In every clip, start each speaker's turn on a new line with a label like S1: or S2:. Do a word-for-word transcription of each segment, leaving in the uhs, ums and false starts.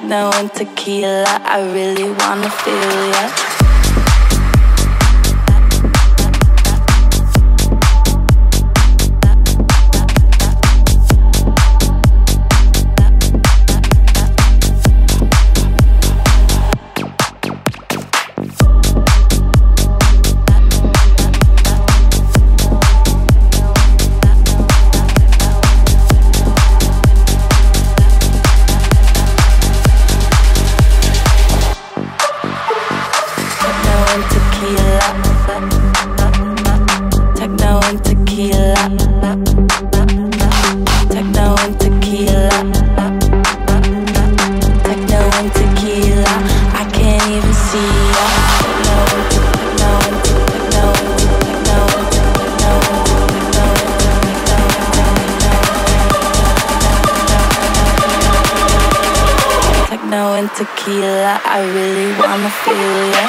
S1: Techno and tequila, I really wanna feel ya. Techno and tequila, techno and tequila, techno and tequila. I can't even see ya. Techno and tequila, I really wanna feel ya.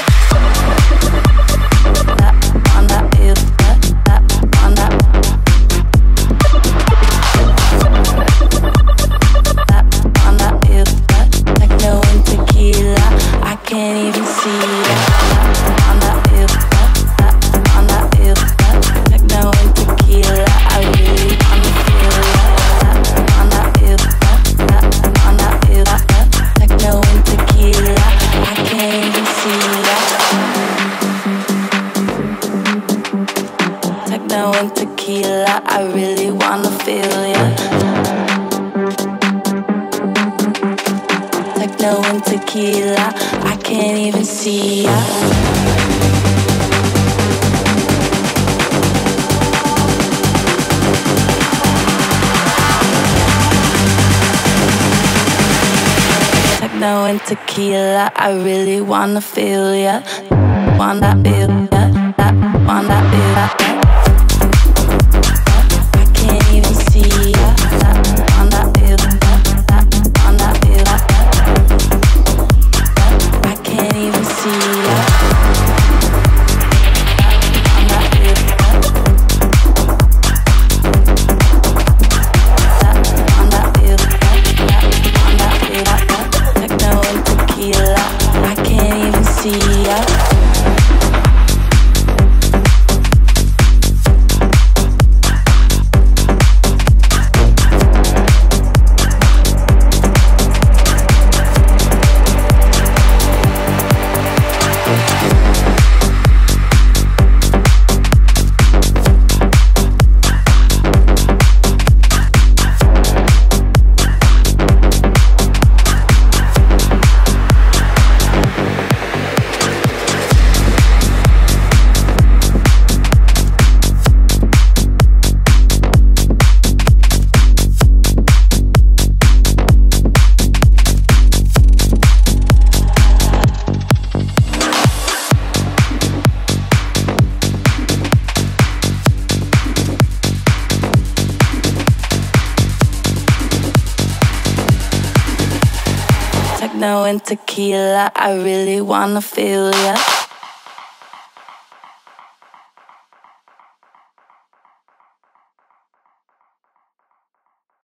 S1: Techno and tequila, I really wanna feel ya. Techno and tequila, I can't even see ya. Techno and tequila, I really wanna feel ya. Wanna feel ya, wanna feel ya. I can't even see ya. Wanna feel ya, wanna feel ya. I can't even see ya. Wanna feel ya. Wanna feel ya, wanna feel ya. Techno and tequila, I can't even see ya. Techno and tequila, I really wanna feel ya.